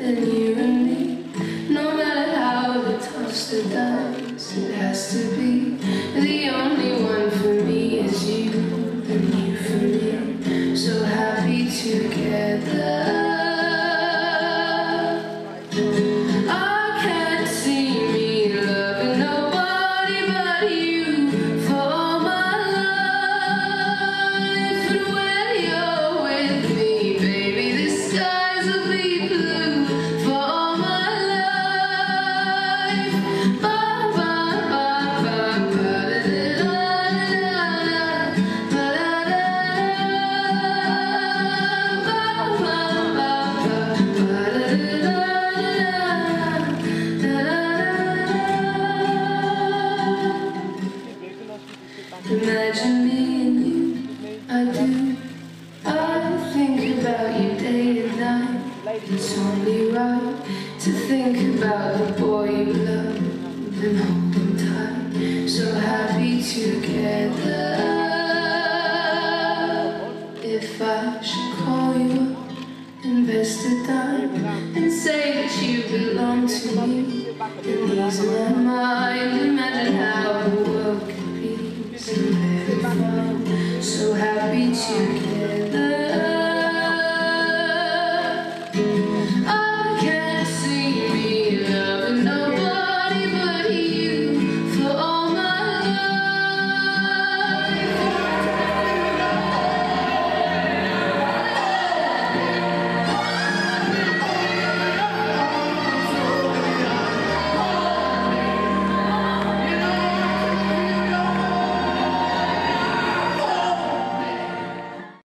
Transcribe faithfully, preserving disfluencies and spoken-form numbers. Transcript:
than you and me. No matter how the toss the dice, it has to be. The only one for me is you, and you for me. So happy together. I can't see me loving nobody but you for my life. And when you're with me, baby, the skies will be blue for my life. Ba ba ba ba ba da da da da ba ba ba ba ba da da. Imagine me and you, I do. I think about you day and night. It's only right to think about the boy you love and hold him tight. So happy together. If I should call you up, invest a dime, and say that you belong to me, and ease my mind. Imagine how the world could be so very fun, so happy together.